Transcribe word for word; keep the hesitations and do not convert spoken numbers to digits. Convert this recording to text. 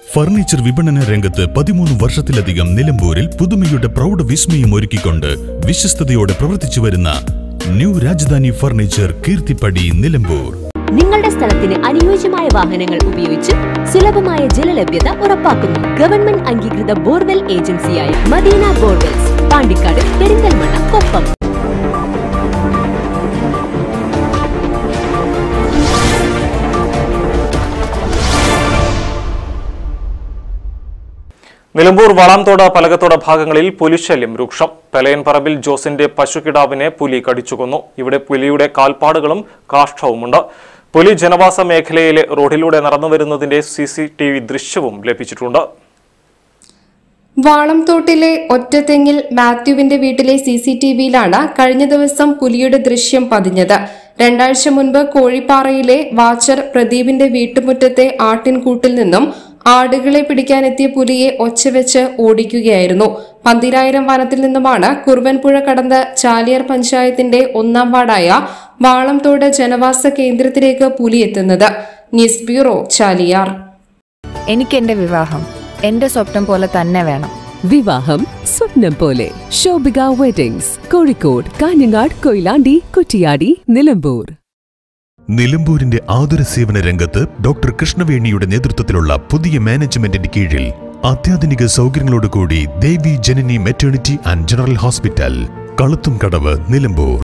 Furniture വിപണന രംഗത്ത് പതിമൂന്ന് വർഷത്തിലധികം നിലമ്പൂരിൽ പുതുമയുടെ പ്രൗഢ വിസ്മയം ഒരുക്കിക്കൊണ്ട് വിശ്വസ്തയോടെ പ്രവർത്തിച്ചു വരുന്ന ന്യൂ രാജധാനി ഫർണിച്ചർ കീർത്തിപ്പടി നിലമ്പൂർ. നിങ്ങളുടെ സ്ഥലത്തിന് അനുയോജ്യമായ വാഹനങ്ങൾ ഉപയോഗിച്ച് സുലഭമായ ജലലഭ്യത ഉറപ്പാക്കുന്നു. ഗവൺമെന്റ് അംഗീകൃത ബോർവെൽ ഏജൻസിയായ മദീന ബോർവെൽസ്, പാണ്ടിക്കാട്, പെരിന്തൽമണ്ണ, കൊപ്പം. നിലമ്പൂർ വളാംതോട് പലകത്തോട് ഭാഗങ്ങളിൽ പുലിശല്യം രൂക്ഷം. പെലയൻപറമ്പിൽ ജോസിന്റെ പശുക്കിടാവിനെ പുലി കടിച്ചുകൊന്നു. ഇവിടെ പുലിയുടെ കാൽപ്പാടുകളും കാഷ്ടവുമുണ്ട്. പുലി ജനവാസ മേഖലയിലെ റോഡിലൂടെ നടന്നുവരുന്നതിന്റെ സി സി ടി വി ദൃശ്യവും ലഭിച്ചിട്ടുണ്ട്. വാളംതോട്ടിലെ ഒറ്റത്തെങ്ങിൽ മാത്യുവിന്റെ വീട്ടിലെ സി സി ടി വിയിലാണ് കഴിഞ്ഞ ദിവസം പുലിയുടെ ദൃശ്യം പതിഞ്ഞത്. രണ്ടാഴ്ച മുൻപ് കോഴിപ്പാറയിലെ വാച്ചർ പ്രദീപിന്റെ വീട്ടുമുറ്റത്തെ ആട്ടിൻകൂട്ടിൽ നിന്നും ആടുകളെ പിടിക്കാനെത്തിയ പുലിയെ ഒച്ചവെച്ച് ഓടിക്കുകയായിരുന്നു. പന്തിരായിരം വനത്തിൽ നിന്നുമാണ് കുറുവൻപുഴ കടന്ന് ചാലിയാർ പഞ്ചായത്തിന്റെ ഒന്നാം വാർഡായ വാളംതോട് ജനവാസ കേന്ദ്രത്തിലേക്ക് പുലി എത്തുന്നത്. News bureau, Chaliyar. എനിക്ക് എന്റെ വിവാഹം എന്റെ സ്വപ്നം പോലെ തന്നെ വേണം. വിവാഹം സ്വപ്നം പോലെ. ശോഭിക വെഡിങ്സ്, കോഴിക്കോട്, കാഞ്ഞങ്ങാട്, കൊയിലാണ്ടി, കുറ്റിയാടി, നിലമ്പൂർ. നിലമ്പൂരിന്റെ ആതുര സേവന രംഗത്ത് ഡോക്ടർ കൃഷ്ണവേണിയുടെ നേതൃത്വത്തിലുള്ള പുതിയ മാനേജ്മെന്റിന്റെ കീഴിൽ അത്യാധുനിക സൗകര്യങ്ങളോടുകൂടി Devi Janani maternity and general hospital, Kaluthumkadavu, Nilambur.